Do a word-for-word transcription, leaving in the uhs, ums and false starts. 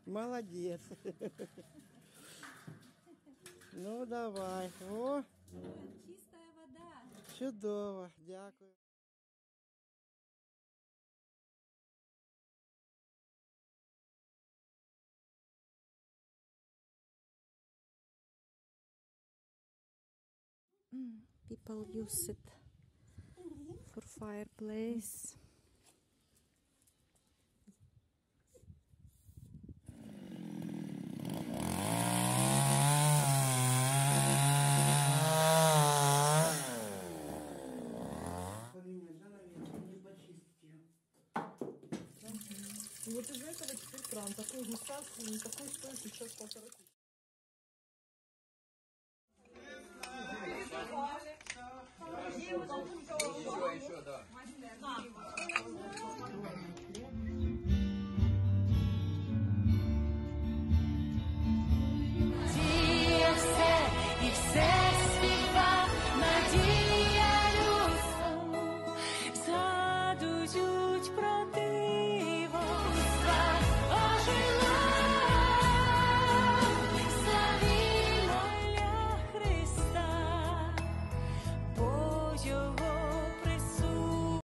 Молодець. Ну, давай. О, Чистая вода. чудово. Дякую. People use it for fireplace. И вот из этого теперь кран. Такой густав, такой стоит сейчас полтора тысячи.